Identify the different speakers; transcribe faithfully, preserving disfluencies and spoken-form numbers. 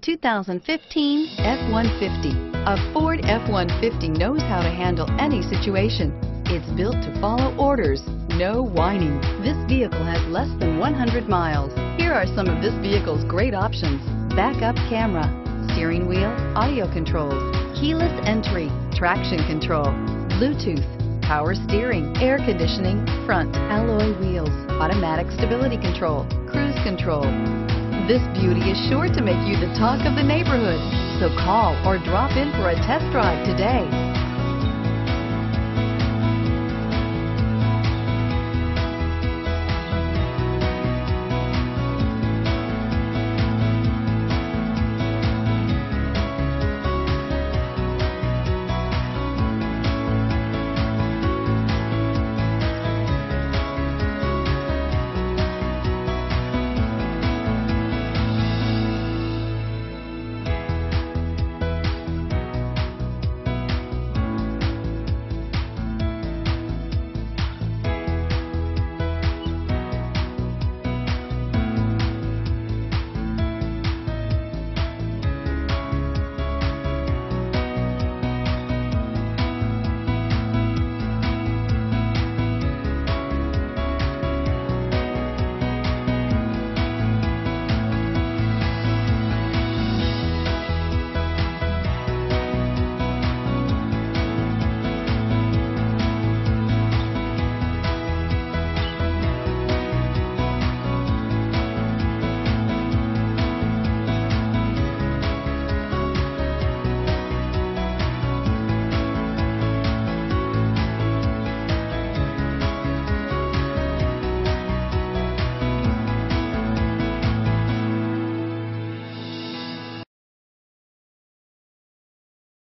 Speaker 1: two thousand fifteen F one fifty. A Ford F one fifty knows how to handle any situation. It's built to follow orders, no whining. This vehicle has less than one hundred miles. Here are some of this vehicle's great options: backup camera, steering wheel audio controls, keyless entry, traction control, Bluetooth, power steering, air conditioning, front alloy wheels, automatic stability control, cruise control. This beauty is sure to make you the talk of the neighborhood. So call or drop in for a test drive today.